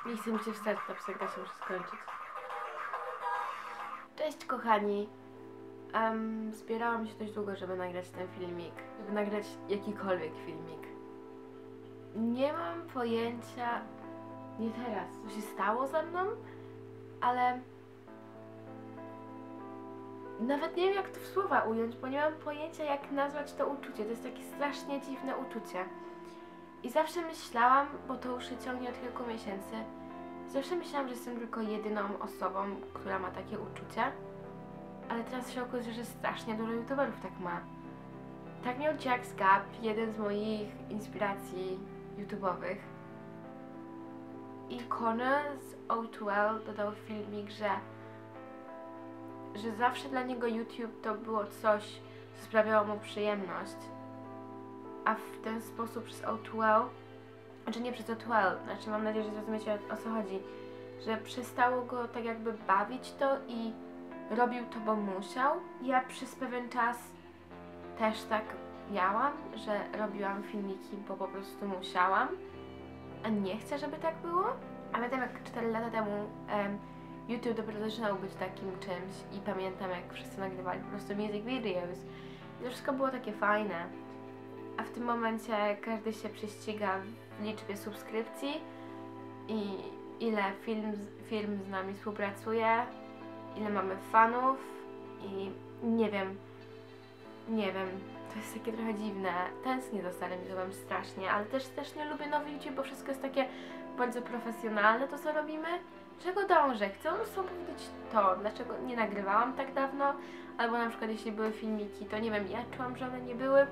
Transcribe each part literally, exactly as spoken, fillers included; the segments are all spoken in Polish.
Nie chcę mi się wstać, ta piosenka się musi skończyć. Cześć kochani. Um, zbierałam się dość długo, żeby nagrać ten filmik. Żeby nagrać jakikolwiek filmik. Nie mam pojęcia... Nie teraz, co się stało ze mną, ale... Nawet nie wiem, jak to w słowa ująć, bo nie mam pojęcia, jak nazwać to uczucie. To jest takie strasznie dziwne uczucie. I zawsze myślałam, bo to już się ciągnie od kilku miesięcy, zawsze myślałam, że jestem tylko jedyną osobą, która ma takie uczucie. Ale teraz się okazuje, że strasznie dużo youtuberów tak ma. Tak miał Jax Gap, jeden z moich inspiracji youtubowych. I Connor z O dwa L dodał filmik, że że zawsze dla niego YouTube to było coś, co sprawiało mu przyjemność. A w ten sposób przez O dwa L, znaczy nie przez O dwa L, znaczy mam nadzieję, że zrozumiecie o, o co chodzi, że przestało go tak jakby bawić to i robił to, bo musiał. Ja przez pewien czas też tak miałam, że robiłam filmiki, bo po prostu musiałam, a nie chcę, żeby tak było. Ale tam jak cztery lata temu um, YouTube dopiero zaczynał być takim czymś i pamiętam, jak wszyscy nagrywali po prostu music videos. I to wszystko było takie fajne. A w tym momencie każdy się prześciga w liczbie subskrypcji i ile film, film z nami współpracuje, ile mamy fanów i nie wiem, nie wiem, to jest takie trochę dziwne. Tęsknię za starym YouTube'em strasznie, ale też, też nie lubię nowy YouTube, bo wszystko jest takie bardzo profesjonalne, to co robimy. Czego dążę? Chcę po prostu powiedzieć to, dlaczego nie nagrywałam tak dawno, albo na przykład jeśli były filmiki, to nie wiem, ja czułam, że one nie były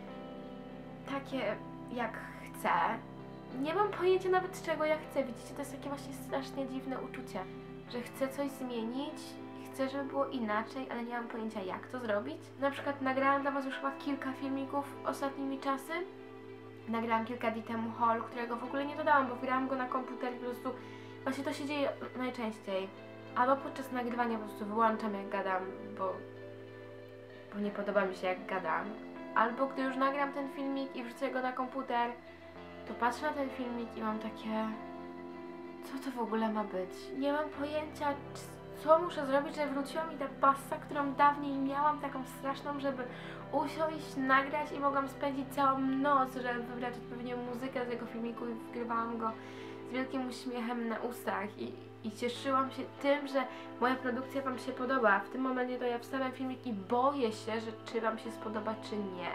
takie jak chcę. Nie mam pojęcia nawet czego ja chcę, widzicie, to jest takie właśnie strasznie dziwne uczucie, że chcę coś zmienić, chcę, żeby było inaczej, ale nie mam pojęcia jak to zrobić. Na przykład nagrałam dla was już chyba kilka filmików ostatnimi czasy. Nagrałam kilka dni temu haul, którego w ogóle nie dodałam, bo wgrałam go na komputer i po prostu właśnie to się dzieje najczęściej. Albo podczas nagrywania po prostu wyłączam jak gadam, bo, bo nie podoba mi się jak gadam. Albo gdy już nagram ten filmik i wrzucę go na komputer, to patrzę na ten filmik i mam takie... Co to w ogóle ma być? Nie mam pojęcia, co muszę zrobić, żeby wróciła mi ta pasta, którą dawniej miałam, taką straszną, żeby usiąść, nagrać i mogłam spędzić całą noc, żeby wybrać odpowiednią muzykę do tego filmiku i wgrywałam go z wielkim uśmiechem na ustach i, i cieszyłam się tym, że moja produkcja wam się podoba. W tym momencie to ja wstawiam filmik i boję się, że czy wam się spodoba, czy nie.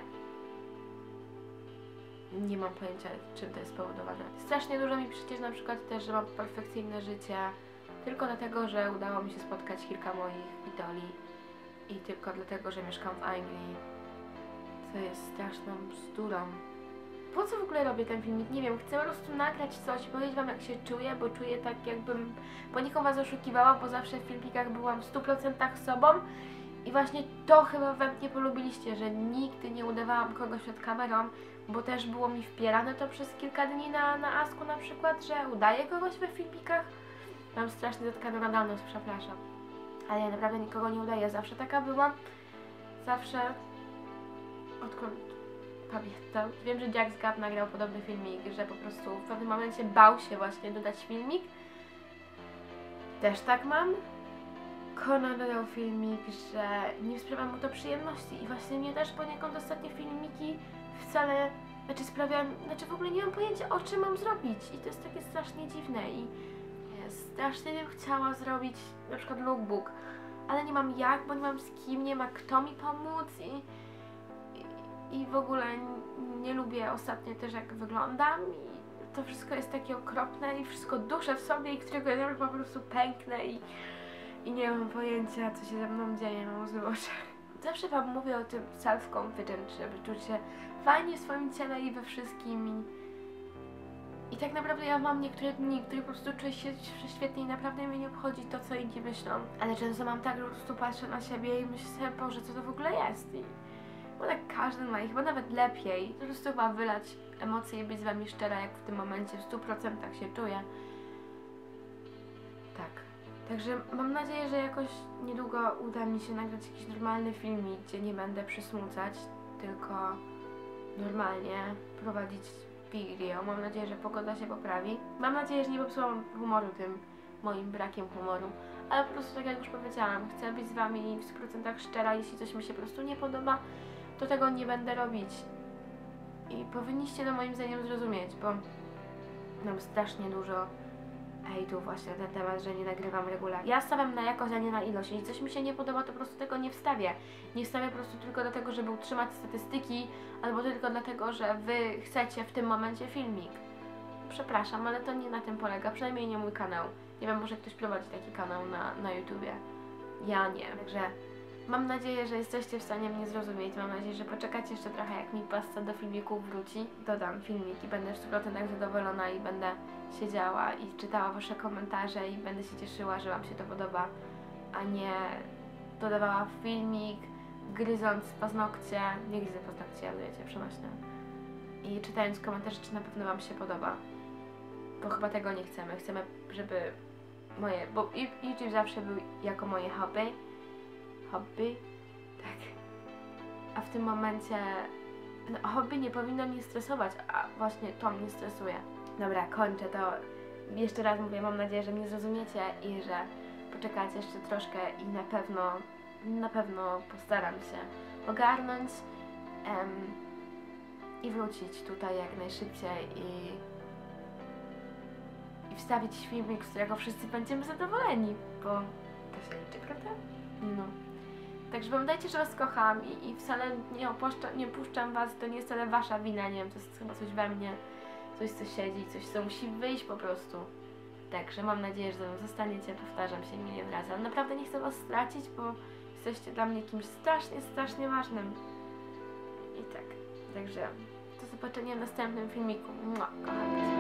Nie mam pojęcia, czym to jest spowodowane. Strasznie dużo mi przecież na przykład też, że mam perfekcyjne życie, tylko dlatego, że udało mi się spotkać kilka moich idoli i tylko dlatego, że mieszkam w Anglii, co jest straszną bzdurą. Po co w ogóle robię ten filmik? Nie wiem, chcę po prostu nagrać coś, powiedzieć wam jak się czuję, bo czuję tak jakbym poniekąd was oszukiwała, bo zawsze w filmikach byłam w stu procentach sobą i właśnie to chyba we mnie polubiliście, że nigdy nie udawałam kogoś przed kamerą, bo też było mi wpierane to przez kilka dni na, na Asku na przykład, że udaję kogoś we filmikach. Mam strasznie zatkaną nadalność, przepraszam. Ale ja naprawdę nikogo nie udaję, zawsze taka byłam. Zawsze... Odkąd pamiętam. Wiem, że Jax Gap nagrał podobny filmik, że po prostu w pewnym momencie bał się właśnie dodać filmik. Też tak mam. Connor dodał filmik, że nie sprawia mu to przyjemności i właśnie mnie też poniekąd ostatnie filmiki wcale, znaczy sprawiają, znaczy w ogóle nie mam pojęcia o czym mam zrobić i to jest takie strasznie dziwne i ja strasznie bym chciała zrobić na przykład lookbook, ale nie mam jak, bo nie mam z kim, nie ma kto mi pomóc i, i, i w ogóle nie lubię ostatnio też jak wyglądam i to wszystko jest takie okropne i wszystko duszę w sobie i którego ja po prostu pęknę i I nie mam pojęcia, co się ze mną dzieje, mam łzy w oczach. Zawsze wam mówię o tym self-confidence, żeby czuć się fajnie w swoim ciele i we wszystkim. I, I tak naprawdę ja mam niektóre dni, które po prostu czuję się świetnie i naprawdę mnie nie obchodzi to, co inni myślą. Ale często mam tak, że po prostu patrzę na siebie i myślę sobie, Boże, co to w ogóle jest. I, bo tak każdy ma i chyba nawet lepiej. Po prostu chyba wylać emocje i być z wami szczera, jak w tym momencie w stu procentach się czuję. Tak. Także mam nadzieję, że jakoś niedługo uda mi się nagrać jakiś normalny filmik, gdzie nie będę przysmucać, tylko normalnie prowadzić Big Rio. Mam nadzieję, że pogoda się poprawi. Mam nadzieję, że nie popsułam humoru tym moim brakiem humoru. Ale po prostu, tak jak już powiedziałam, chcę być z Wami w stu procentach szczera. Jeśli coś mi się po prostu nie podoba, to tego nie będę robić. I powinniście to moim zdaniem zrozumieć, bo mam strasznie dużo hejtu właśnie na ten temat, że nie nagrywam regularnie. Ja stawiam na jakość, a nie na ilość. Jeśli coś mi się nie podoba, to po prostu tego nie wstawię. Nie wstawię po prostu tylko dlatego, żeby utrzymać statystyki, albo tylko dlatego, że Wy chcecie w tym momencie filmik. Przepraszam, ale to nie na tym polega, przynajmniej nie mój kanał. Nie wiem, może ktoś prowadzi taki kanał na, na YouTubie. Ja nie. Także mam nadzieję, że jesteście w stanie mnie zrozumieć. Mam nadzieję, że poczekacie jeszcze trochę, jak mi pasja do filmików wróci. Dodam filmik i będę w stu procentach zadowolona i będę siedziała i czytała Wasze komentarze i będę się cieszyła, że Wam się to podoba, a nie dodawała filmik, gryząc paznokcie, nie gryzę paznokcie, ale wiecie, przenośne. I czytając komentarze, czy na pewno Wam się podoba. Bo chyba tego nie chcemy. Chcemy, żeby moje, bo YouTube zawsze był jako moje hobby. Hobby? Tak. A w tym momencie no, hobby nie powinno mnie stresować, a właśnie to mnie stresuje. Dobra, kończę to. Jeszcze raz mówię, mam nadzieję, że mnie zrozumiecie i że poczekacie jeszcze troszkę i na pewno, na pewno postaram się ogarnąć em, i wrócić tutaj jak najszybciej i, i wstawić filmik, z którego wszyscy będziemy zadowoleni, bo to się liczy, prawda? No. Także pamiętajcie, że Was kocham i, i wcale nie, opuszczam, nie puszczam Was, to nie jest wcale Wasza wina, nie wiem, to jest chyba coś we mnie, coś co siedzi, coś co musi wyjść po prostu. Także mam nadzieję, że ze mną zostaniecie, powtarzam się milion razy, ale naprawdę nie chcę Was stracić, bo jesteście dla mnie kimś strasznie, strasznie ważnym. I tak, także do zobaczenia w następnym filmiku. Mua, kocham Was.